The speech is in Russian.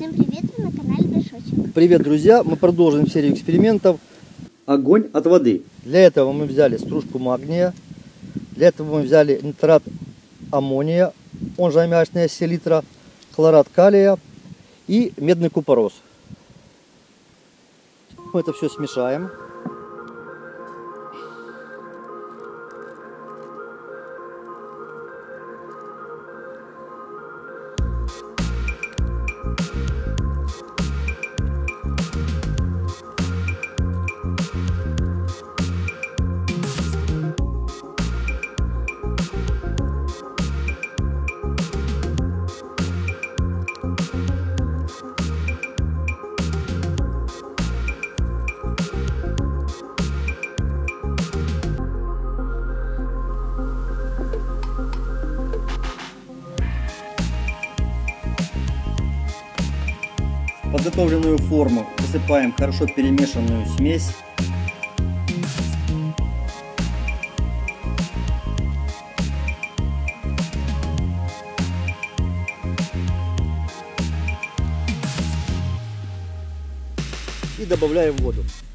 Всем привет, вы на канале Дашочек. Привет, друзья! Мы продолжим серию экспериментов. Огонь от воды. Для этого мы взяли стружку магния. Для этого мы взяли нитрат аммония, он же аммиачная селитра, хлорат калия и медный купорос. Мы это все смешаем. В подготовленную форму высыпаем хорошо перемешанную смесь. И добавляем воду.